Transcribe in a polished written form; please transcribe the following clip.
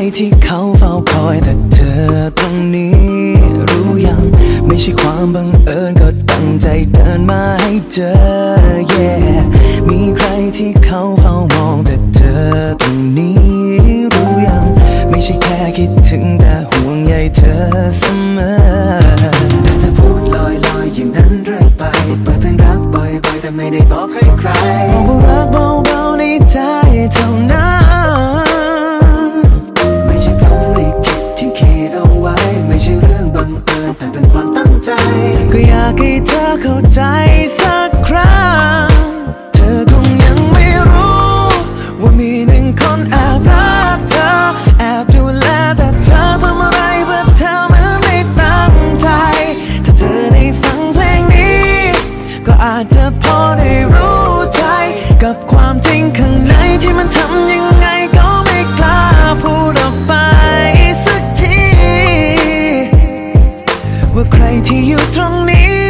ที่เขาเฝ้าคอยแต่เธอตรงนี้รู้ยังไม่ใช่ความบังเอิญก็ตั้งใจเดินมาให้เจอ yeah มีใครที่เขาเฝ้ามองแต่เธอตรงนี้รู้ยังไม่ใช่แค่คิดถึงแต่ห่วงใยเธอเสมอแต่เธอพูดลอยอย่างนั้นเรื่อยไปเปิดเพลงรักบ่อยแต่ไม่ได้บอกให้ใครบอกว่ารักเบาๆในใจเท่านั้นไม่ใช่พรหมลิขิตที่คิดเอาไว้ไม่ใช่เรื่องบังเอิญแต่เป็นความตั้งใจก็อยากให้เธอเข้าใจสักครั้งเธอคงยังไม่รู้ว่ามีหนึ่งคนแอบรักเธอแอบดูแลแต่เธอทำอะไรเพื่อเธอเหมือนไม่ตั้งใจถ้าเธอได้ฟังเพลงนี้ก็อาจจะพอได้รู้ใจกับความจริงข้างในที่มันทำยังไงก็ไม่กล้าพูดออกไปสักทีว่าใครที่อยู่ตรงนี้